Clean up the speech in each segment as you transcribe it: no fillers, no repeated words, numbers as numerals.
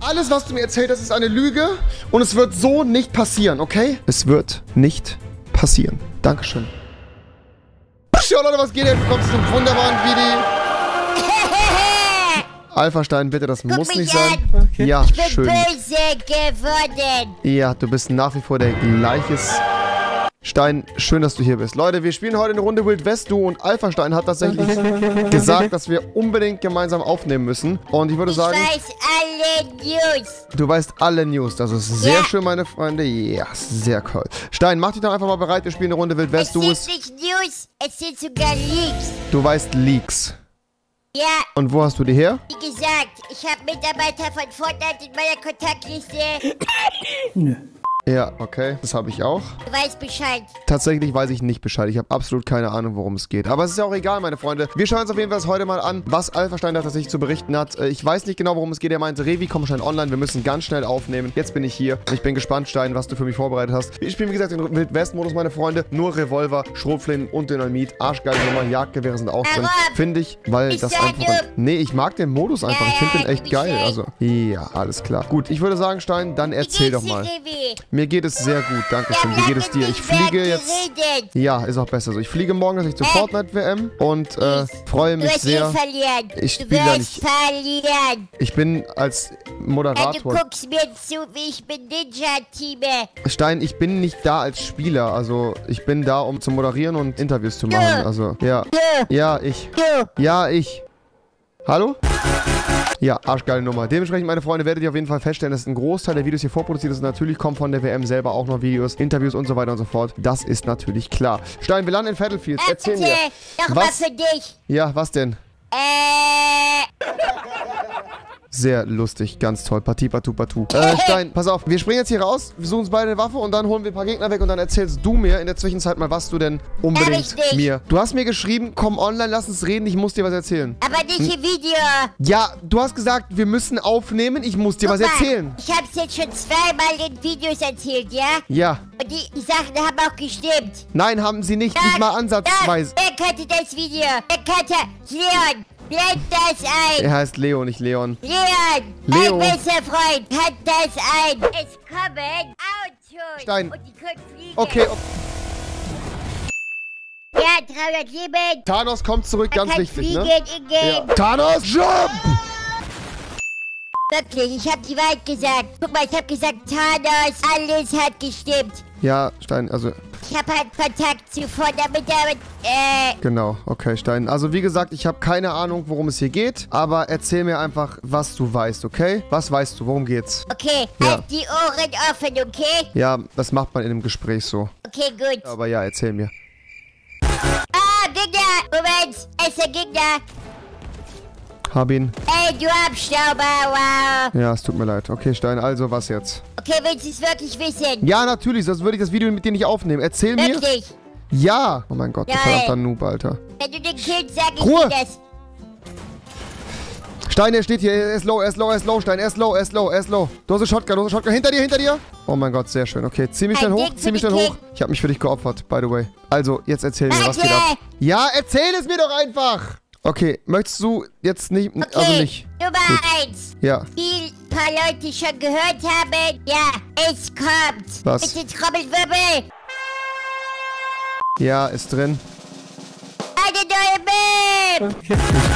Alles, was du mir erzählt hast, ist eine Lüge und es wird so nicht passieren, okay? Es wird nicht passieren. Dankeschön. Schau, Leute, was geht? Willkommen zum wunderbaren Video. Alphastein, bitte, das muss nicht sein. Okay. Ja, schön. Ich bin böse geworden. Ja, du bist nach wie vor der gleiche Stein. Schön, dass du hier bist. Leute, wir spielen heute eine Runde Wild West. Du und Alphastein hat tatsächlich gesagt, dass wir unbedingt gemeinsam aufnehmen müssen. Und ich würde sagen... Ich weiß alle News. Du weißt alle News. Das ist sehr schön, meine Freunde. Ja, sehr cool. Stein, mach dich doch einfach mal bereit. Wir spielen eine Runde Wild West. Es sind nicht News, es sind sogar Leaks. Du weißt Leaks. Ja. Und wo hast du die her? Wie gesagt, ich habe Mitarbeiter von Fortnite in meiner Kontaktliste. Nö. Ja, okay. Das habe ich auch. Du weißt Bescheid. Tatsächlich weiß ich nicht Bescheid. Ich habe absolut keine Ahnung, worum es geht. Aber es ist ja auch egal, meine Freunde. Wir schauen uns auf jeden Fall heute mal an, was Alphastein da tatsächlich zu berichten hat. Ich weiß nicht genau, worum es geht. Er meinte, Revi, komm schnell online. Wir müssen ganz schnell aufnehmen. Jetzt bin ich hier. Ich bin gespannt, Stein, was du für mich vorbereitet hast. Wir spielen, wie gesagt, den Wild-West-Modus, meine Freunde. Nur Revolver, Schrotflinten und Dynamit. Arschgeile Nummer. Jagdgewehre sind auch drin. Finde ich, weil das einfach... Nee, ich mag den Modus einfach. Ich finde den echt geil. Also, ja, alles klar. Gut, ich würde sagen, Stein, dann erzähl doch mal. Mir geht es sehr gut. Dankeschön. Wie geht es dir? Ich fliege jetzt... Ja, ist auch besser so. Ich fliege morgen natürlich zur Fortnite-WM und freue mich sehr. Ich spiele da nicht. Ich bin als Moderator. Du guckst mir zu, wie ich bin Ninja-Teame. Stein, ich bin nicht da als Spieler. Also, ich bin da, um zu moderieren und Interviews zu machen. Also, ja. Ja, ich. Ja, ich. Hallo? Ja, arschgeile Nummer. Dementsprechend, meine Freunde, werdet ihr auf jeden Fall feststellen, dass ein Großteil der Videos hier vorproduziert ist. Natürlich kommen von der WM selber auch noch Videos, Interviews und so weiter und so fort. Das ist natürlich klar. Stein, wir landen in Battlefield. Erzähl mir. Nochmal für dich. Ja, was denn? Sehr lustig, ganz toll. Partie, partout. Stein, pass auf. Wir springen jetzt hier raus, wir suchen uns beide eine Waffe und dann holen wir ein paar Gegner weg und dann erzählst du mir in der Zwischenzeit mal, was du denn unbedingt mir... Du hast mir geschrieben, komm online, lass uns reden, ich muss dir was erzählen. Aber nicht im Video. Ja, du hast gesagt, wir müssen aufnehmen, ich muss dir was erzählen. Ich hab's jetzt schon zweimal in Videos erzählt, ja? Ja. Und die Sachen haben auch gestimmt. Nein, haben sie nicht, nicht mal ansatzweise. Wer kannte das Video? Wer kannte... Leon, blend das ein. Er heißt Leo, nicht Leon. Leon, mein bester Freund, hat das ein. Es kommen Autos. Stein. Und die können fliegen. Okay. Ja, 307. Thanos kommt zurück, ganz wichtig, ne? Ja. Thanos, jump! Wirklich, ich hab die Wahrheit gesagt. Guck mal, ich hab gesagt, Thanos, alles hat gestimmt. Ja, Stein, also... Ich hab halt Kontakt zu Fundament, Genau, okay, Stein. Also wie gesagt, ich habe keine Ahnung, worum es hier geht, aber erzähl mir einfach, was du weißt, okay? Was weißt du, worum geht's? Okay, halt die Ohren offen, okay? Ja, das macht man in einem Gespräch so. Okay, gut. Aber ja, erzähl mir. Ah, Gegner! Moment, es ist der Gegner. Hab ihn. Ey, du Abstauber, wow. Ja, es tut mir leid. Okay, Stein, also was jetzt? Okay, willst du es wirklich wissen? Ja, natürlich, sonst würde ich das Video mit dir nicht aufnehmen. Erzähl mir. Wirklich? Ja. Oh mein Gott, du verdammter Noob, Alter. Wenn du den killst, sag ich Ruhe. dir das. Stein, er steht hier. Er ist low, Stein. Er ist low. Du hast eine Shotgun, Hinter dir. Oh mein Gott, sehr schön. Okay, zieh mich dann hoch, Ich habe mich für dich geopfert, by the way. Also, jetzt erzähl mir, was geht ab. Ja, erzähl es mir doch einfach. Okay, möchtest du jetzt nicht... Okay, also nicht. Nummer 1. Ja. Wie ein paar Leute schon gehört haben, ja, es kommt. Was? Mit den Trommelwirbel. Ja, ist drin. Eine neue Map.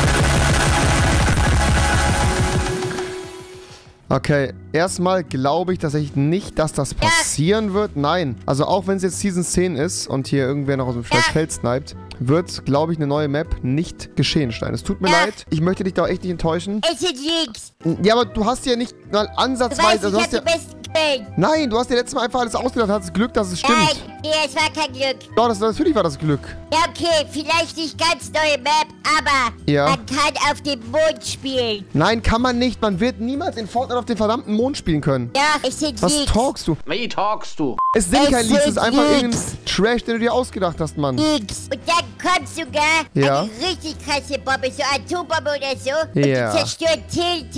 Okay, erstmal glaube ich tatsächlich nicht, dass das passieren wird. Nein. Also auch wenn es jetzt Season 10 ist und hier irgendwer noch aus dem Feld sniped, wird, glaube ich, eine neue Map nicht geschehen, Stein. Es tut mir leid. Ich möchte dich da echt nicht enttäuschen. Es sind Leaks. Ja, aber du hast ja nicht mal ansatzweise... Du weißt, ich hab die besten Quellen. Nein, du hast dir letztes Mal einfach alles ausgedacht. Hattest Glück, dass es stimmt. Nein, es war kein Glück. Doch, natürlich war das Glück. Ja, okay, vielleicht nicht ganz neue Map, aber man kann auf dem Mond spielen. Nein, kann man nicht. Man wird niemals in Fortnite auf dem verdammten Mond spielen können. Ja, es sind Was Leaks. talkst du? Wie talkst du? Es sind kein Leaks, es ist einfach irgendein Trash, den du dir ausgedacht hast, Mann. Leaks. Und dann kommt sogar eine richtig krasse Bombe, so Atombombe oder so. Und die zerstört Tilted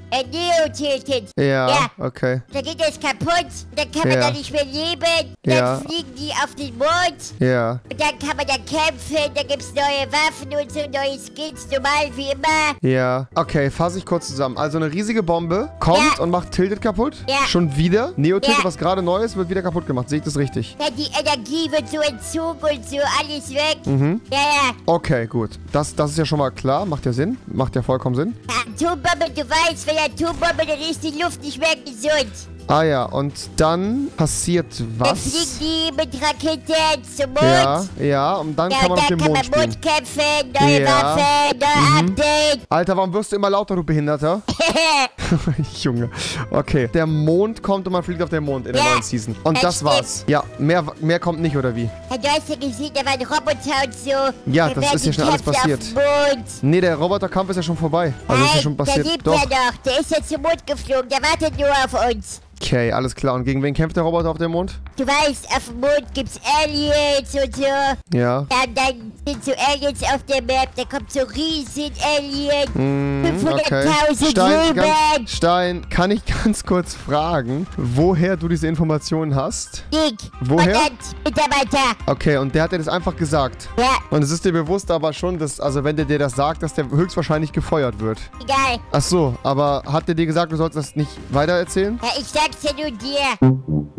Neo-Tilted. Ja, okay. Da geht das kaputt. Dann kann man da nicht mehr leben. Dann fliegen die auf den Mond. Ja. Und dann kann man da kämpfen. Da gibt's neue Waffen und so, neue Skins. Normal wie immer. Ja. Okay, fasse ich kurz zusammen. Also eine riesige Bombe kommt und macht Tilted kaputt. Ja. Schon wieder. Neo-Tilted, was gerade neu ist, wird wieder kaputt gemacht. Sehe ich das richtig? Ja, die Energie wird so entzogen und so. Alles weg. Ja. Okay, gut. Das ist ja schon mal klar. Macht ja Sinn. Macht ja vollkommen Sinn. Atombombe, du weißt, wenn Atombombe, dann ist die Luft nicht mehr gesund. Ah ja, und dann passiert was? Dann fliegen die mit Raketen zum Mond. Ja, und dann kann man auf dem Mond spielen. Mond kämpfen, neue Waffen, neue Update. Alter, warum wirst du immer lauter, du Behinderter? Junge. Okay, der Mond kommt und man fliegt auf den Mond in der neuen Season. Und das war's. Ja, mehr kommt nicht, oder wie? Du hast ja gesehen, da waren Roboter und so. Ja, das ist ja schon alles passiert. Nee, der Roboterkampf ist ja schon vorbei. Also ist ja schon passiert. Der lebt ja noch. Der ist ja zum Mond geflogen. Der wartet nur auf uns. Okay, alles klar. Und gegen wen kämpft der Roboter auf dem Mond? Du weißt, auf dem Mond gibt's Aliens und so. Ja. Dann sind so Aliens auf der Map. Da kommt so riesen Alien. 500.000 Stein, kann ich ganz kurz fragen, woher du diese Informationen hast? Dick. Woher? Mitarbeiter. Okay, und der hat dir das einfach gesagt? Ja. Und es ist dir bewusst aber schon, dass, also wenn der dir das sagt, dass der höchstwahrscheinlich gefeuert wird. Egal. Ach so, aber hat der dir gesagt, du sollst das nicht weitererzählen? Ja, ich sag's ja nur dir.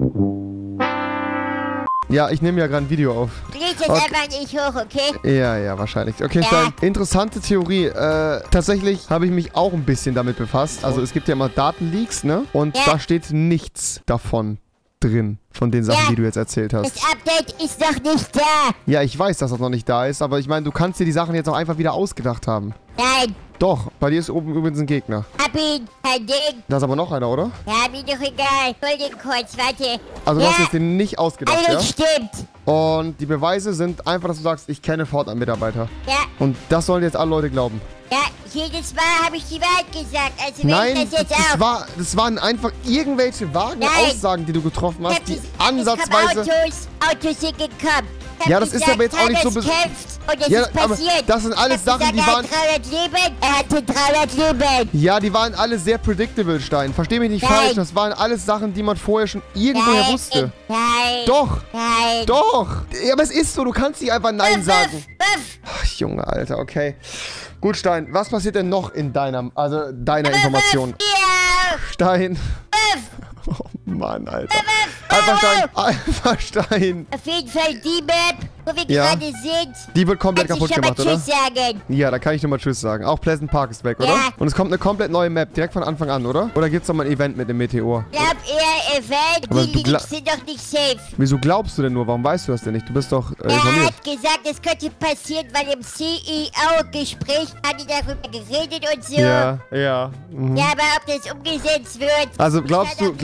Ja, ich nehme ja gerade ein Video auf. Leg das einfach nicht hoch, okay? Ja, wahrscheinlich. Okay, Stein, interessante Theorie. Tatsächlich habe ich mich auch ein bisschen damit befasst. Also es gibt ja immer Datenleaks, ne? Und da steht nichts davon drin, von den Sachen, die du jetzt erzählt hast. Das Update ist noch nicht da. Ja, ich weiß, dass das noch nicht da ist, aber ich meine, du kannst dir die Sachen jetzt auch einfach wieder ausgedacht haben. Nein. Doch, bei dir ist oben übrigens ein Gegner. Hab ihn, kein Ding. Da ist aber noch einer, oder? Ja, mir doch egal. Hol den kurz, warte. Also du hast jetzt den nicht ausgedacht, alles stimmt. Und die Beweise sind einfach, dass du sagst, ich kenne Fortnite-Mitarbeiter. Ja. Und das sollen jetzt alle Leute glauben. Ja, jedes Mal habe ich die Wahrheit gesagt. Also nein, ich das jetzt auch. Das waren einfach irgendwelche vagen Aussagen, die du getroffen hast, die ansatzweise... Autos sind gekommen. Ja, das ist aber jetzt auch nicht so besonders. Und das ist passiert. Das sind alles Sachen, die waren... Er hatte 300 Leben. Ja, die waren alle sehr predictable, Stein. Versteh mich nicht falsch. Das waren alles Sachen, die man vorher schon irgendwoher wusste. Nein. Doch. Nein. Doch. Ja, aber es ist so. Du kannst nicht einfach Nein sagen. Ach, Junge, Alter, okay. Gut, Stein. Was passiert denn noch in deiner Information? Stein. Oh Mann, Alter. Alpha Stein. Auf jeden Fall die Map, wo wir gerade sind. Die wird komplett kaputt gemacht, oder? Tschüss sagen. Ja, da kann ich nur mal Tschüss sagen. Auch Pleasant Park ist weg, oder? Und es kommt eine komplett neue Map, direkt von Anfang an, oder? Oder gibt es nochmal ein Event mit dem Meteor? Ich glaube eher Event, die Leaks sind doch nicht safe. Wieso glaubst du denn nur? Warum weißt du das denn nicht? Du bist doch informiert. Er hat gesagt, es könnte passieren, weil im CEO-Gespräch haben die darüber geredet und so. Ja. Ja, aber ob das umgesetzt wird... Also glaubst du...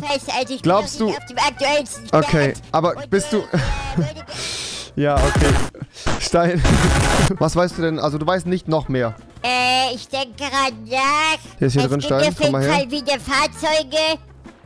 Okay, aber bist du... Ja, okay. Stein, was weißt du denn? Also du weißt nicht noch mehr. Ich denke gerade nach. Hier ist hier drin, Stein. Komm mal her. Es gibt auf jeden Fall wieder Fahrzeuge.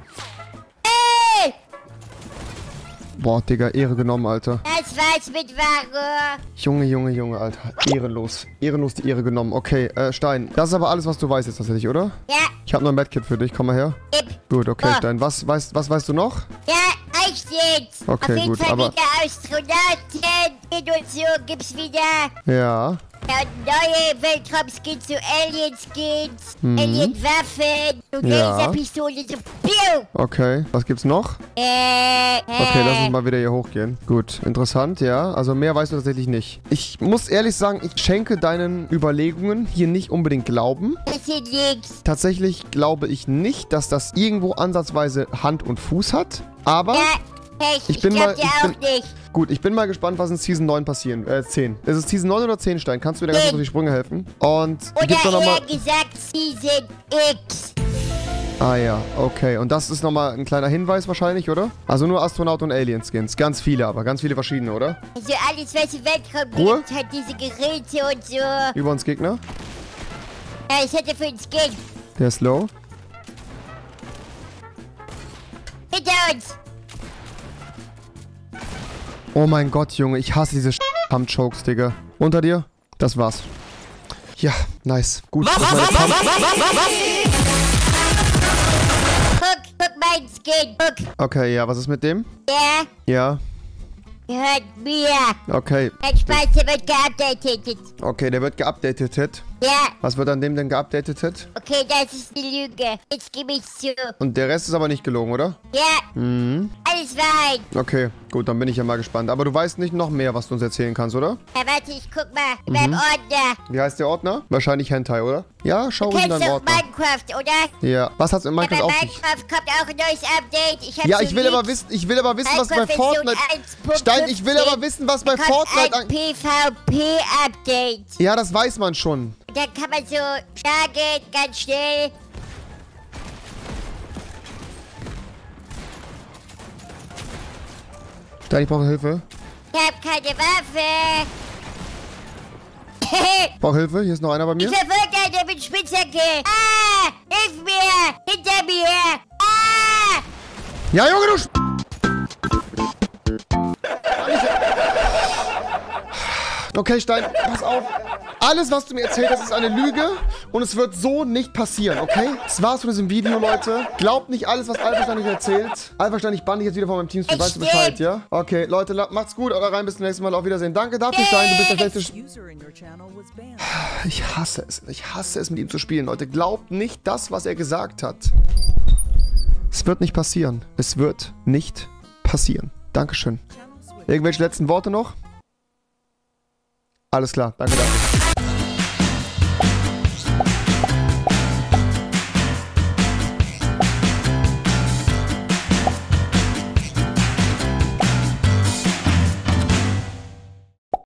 Boah, Digga, Ehre genommen, Alter. Das war's mit Varo. Junge, Alter. Ehrenlos. Ehrenlos die Ehre genommen. Okay, Stein. Das ist aber alles, was du weißt jetzt tatsächlich, oder? Ja. Ich habe noch ein Medkit für dich. Komm mal her. Gut, okay, Stein. Was weißt du noch? Ja, reicht jetzt. Okay, auf jeden gut, Fall aber... wieder Astronauten und so gibt's wieder. Ja. Neue Weltraum-Skins, so Alien-Skins, Alien-Waffen, so Laserpistolen, so Piu! Okay, was gibt's noch? Okay, lass uns mal wieder hier hochgehen. Gut, interessant, ja. Also mehr weißt du tatsächlich nicht. Ich muss ehrlich sagen, ich schenke deinen Überlegungen hier nicht unbedingt Glauben. Das sind nix. Tatsächlich glaube ich nicht, dass das irgendwo ansatzweise Hand und Fuß hat. Aber... Ja. Ich glaub dir auch nicht. Gut, ich bin mal gespannt, was in Season 9 passieren. 10. Ist es Season 9 oder 10, Stein? Kannst du mir ganz kurz auf die Sprünge helfen? Und gibt's doch eher gesagt Season X. Ah ja, okay. Und das ist nochmal ein kleiner Hinweis wahrscheinlich, oder? Also nur Astronaut und Alien-Skins. Ganz viele aber. Ganz viele verschiedene, oder? Also alles, was im Weltraum gibt, hat diese Geräte und so. Über uns Gegner? Ja, ich hätte für einen Skin. Der ist low. Hinter uns. Oh mein Gott, Junge. Ich hasse diese Pump-Chokes, Digga. Unter dir? Das war's. Ja, nice. Gut. Was? Skin. Guck. Okay, ja, was ist mit dem? Ja, Ja, gehört mir. okay. Mein Speicher wird geupdatet. Okay, der wird geupdatet. Ja, Was wird an dem denn geupdatet? okay, das ist die Lüge. Jetzt gebe ich zu. Und der Rest ist aber nicht gelogen, oder? Ja, Mhm. alles Wahrheit. Okay, gut, dann bin ich ja mal gespannt. Aber du weißt nicht noch mehr, was du uns erzählen kannst, oder? Ja, warte, ich guck mal. In meinem Ordner. Wie heißt der Ordner? Wahrscheinlich Hentai, oder? Ja, schau Du in kennst deinen doch Ordner. Minecraft, oder? Ja. Was hat's mit Ja, Minecraft bei auf sich? Minecraft kommt auch ein neues Update. Ja, ich will aber wissen, was bei Fortnite... Stein, ich will aber wissen, was bei Fortnite... ein PvP-Update. Ja, das weiß man schon. Und dann kann man so schlagen, ganz schnell. Stein, ich brauche Hilfe. Ich hab keine Waffe. Ich brauche Hilfe. Hier ist noch einer bei mir. Ich verfolge einen mit Spitzhacke. Ah! Hilf mir! Hinter mir! Ah! Ja, Junge, du... Okay, Stein, pass auf. Alles, was du mir erzählt hast, ist eine Lüge und es wird so nicht passieren, okay? Das war's von diesem Video, Leute. Glaubt nicht alles, was Alpha erzählt. Alpha, ich bann dich jetzt wieder von meinem Teamspeak. Weißt du Bescheid, ja? Okay, Leute, macht's gut. Oder rein, bis zum nächsten Mal. Auf Wiedersehen. Danke dafür, Stein. Du bist der beste... Ich hasse es. Ich hasse es, mit ihm zu spielen, Leute. Glaubt nicht das, was er gesagt hat. Es wird nicht passieren. Es wird nicht passieren. Dankeschön. Irgendwelche letzten Worte noch? Alles klar. Danke dafür.